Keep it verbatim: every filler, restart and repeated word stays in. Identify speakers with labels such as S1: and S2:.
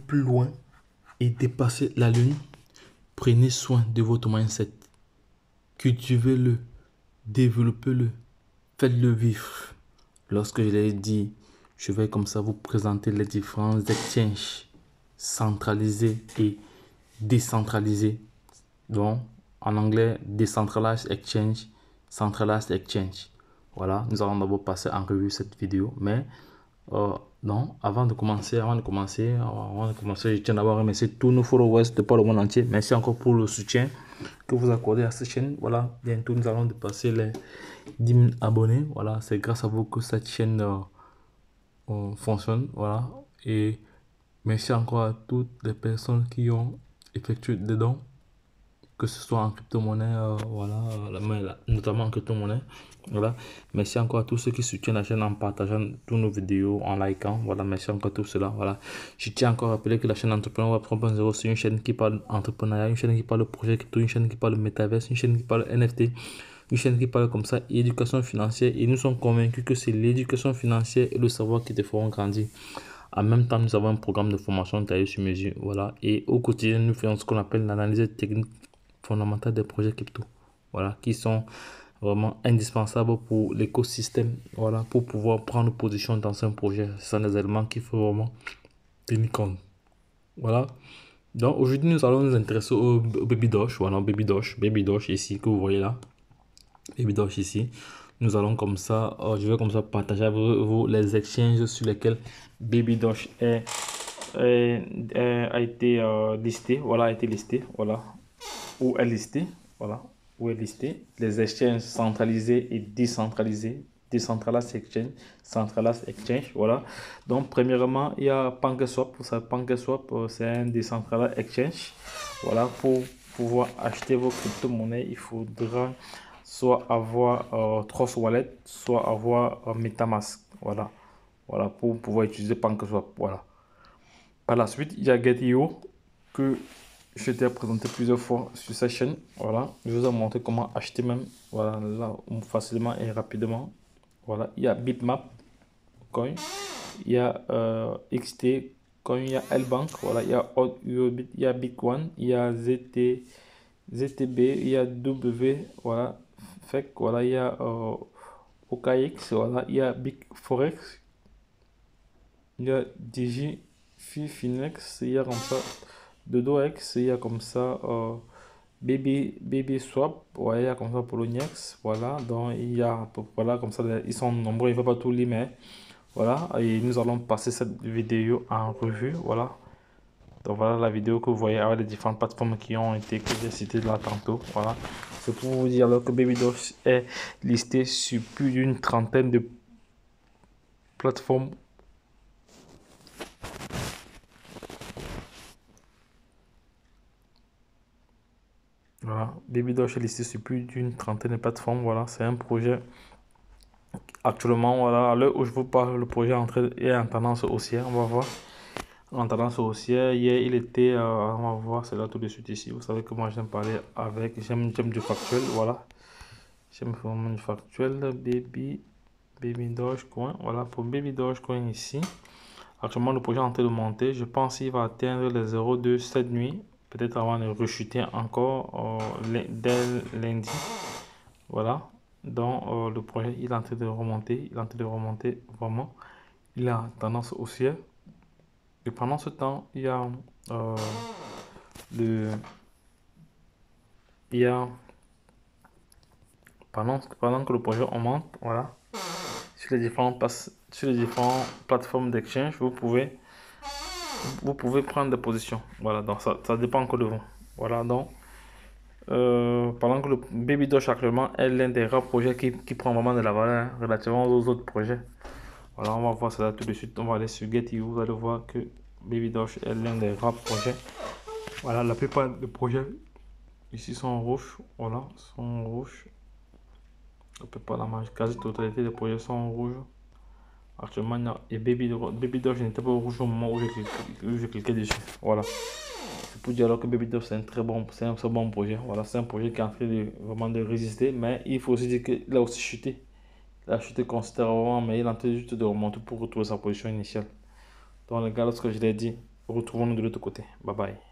S1: plus loin et dépasser la lune, prenez soin de votre mindset. Cultivez-le, développez-le, faites-le vivre. Lorsque je l'ai dit, je vais comme ça vous présenter les différents exchanges centralisés et décentralisés. Donc, en anglais, Decentralized Exchange, Centralized Exchange. Voilà, nous allons d'abord passer en revue cette vidéo. Mais euh, non, avant de commencer, avant de commencer, avant de commencer, je tiens d'abord à remercier tous nos followers de par le monde entier. Merci encore pour le soutien que vous accordez à cette chaîne. Voilà, bientôt nous allons dépasser les dix mille abonnés. Voilà, c'est grâce à vous que cette chaîne euh, euh, fonctionne. Voilà, et merci encore à toutes les personnes qui ont effectué des dons, que ce soit en crypto-monnaie, euh, voilà, euh, notamment en crypto-monnaie. Voilà, merci encore à tous ceux qui soutiennent la chaîne en partageant tous nos vidéos, en likant. Voilà, merci encore à tout cela. Voilà, je tiens encore à rappeler que la chaîne Entrepreneur Web trois point zéro, c'est une chaîne qui parle entrepreneuriat, une chaîne qui parle projet crypto, une chaîne qui parle métaverse, une chaîne qui parle N F T, une chaîne qui parle comme ça, éducation financière. Et nous sommes convaincus que c'est l'éducation financière et le savoir qui te feront grandir. En même temps, nous avons un programme de formation taillé sur mesure. Voilà, et au quotidien, nous faisons ce qu'on appelle l'analyse technique fondamentale des projets crypto. Voilà, qui sont vraiment indispensables pour l'écosystème. Voilà, pour pouvoir prendre position dans un projet. Ce sont des éléments qu'il faut vraiment tenir compte. Voilà. Donc aujourd'hui, nous allons nous intéresser au, au Baby Doge. Voilà, Baby Doge, Baby Doge ici, que vous voyez là. Baby Doge ici. Nous allons comme ça, euh, je vais comme ça partager avec vous les exchanges sur lesquels Baby Doge est, est, est, a été euh, listé. Voilà, a été listé. Voilà, où est listé. Voilà, où est listé. Les exchanges centralisés et décentralisés. Decentralized Exchange, Centralized Exchange. Voilà. Donc, premièrement, il y a PancakeSwap. Vous savez, PancakeSwap, euh, c'est un Decentralized Exchange. Voilà, pour pouvoir acheter vos crypto-monnaies, il faudra soit avoir euh, Trust Wallet, soit avoir euh, MetaMask. Voilà. Voilà, pour pouvoir utiliser PancakeSwap. Voilà. Par la suite, il y a Gate point i o que je t'ai présenté plusieurs fois sur cette chaîne. Voilà, je vous ai montré comment acheter même. Voilà, là, facilement et rapidement. Voilà, il y a Bitmap Coin, il y a euh, X T Coin, il y a L-Bank, voilà, il y a il y a Bitcoin, il y a Z T, Z T B, il y a W, voilà, F E C, voilà, il y a euh, O K X, voilà, il y a Big Forex, il y a Digi, Finex, il y a comme ça DodoX, il y a comme ça euh, Baby, Baby Swap, ouais, il y a comme ça Poloniex, voilà, donc il y a, voilà, comme ça, ils sont nombreux, il ne faut pas tout lire, mais voilà, et nous allons passer cette vidéo en revue, voilà. Donc voilà la vidéo que vous voyez avec les différentes plateformes qui ont été, que j'ai citées là tantôt, voilà. C'est pour vous dire alors que Baby Doge est listé sur plus d'une trentaine de plateformes. Voilà, Baby Doge est listé sur plus d'une trentaine de plateformes. Voilà, c'est un projet. Actuellement, voilà, à l'heure où je vous parle, le projet est en, train, est en tendance haussière. On va voir. En tendance haussière, hier, il était. Euh, on va voir, c'est là tout de suite ici. Vous savez que moi, j'aime parler avec. J'aime du factuel. Voilà. J'aime vraiment du factuel. Baby, Baby Doge Coin. Voilà, pour Baby Doge Coin ici. Actuellement, le projet est en train de monter. Je pense qu'il va atteindre les zéro virgule deux cette nuit. Peut-être avant de rechuter encore euh, dès lundi. Voilà. Donc, euh, le projet, il est en train de remonter. Il est en train de remonter vraiment. Il a tendance haussière. Et pendant ce temps, il y a euh, le. Il y a. Pendant, pendant que le projet augmente, voilà. Sur les différentes, sur les différentes plateformes d'exchange, vous pouvez. Vous pouvez prendre des positions. Voilà, donc ça, ça dépend encore de vous. Voilà, donc. Euh, pendant que le Baby Doge actuellement est l'un des rares projets qui, qui prend vraiment de la valeur hein, relativement aux autres projets. Voilà, on va voir ça tout de suite. On va aller sur Gate point i o. Vous allez voir que Baby Doge est l'un des rares projets. Voilà, la plupart des projets ici sont en rouge. Voilà, sont en rouge. La plupart, la quasi-totalité des projets sont en rouge. Actuellement, non. Et Baby, Baby Doge n'était pas au rouge au moment où j'ai cliqué, cliqué dessus. Voilà. C'est pour dire alors que Baby Doge c'est un très bon, c'est un très bon projet. Voilà, c'est un projet qui est en train de vraiment de résister, mais il faut aussi dire qu'il a aussi chuté. Il a chuté considérablement, mais il est en train juste de remonter pour retrouver sa position initiale. Donc les gars, lorsque je l'ai dit, Retrouvons-nous de l'autre côté. Bye bye.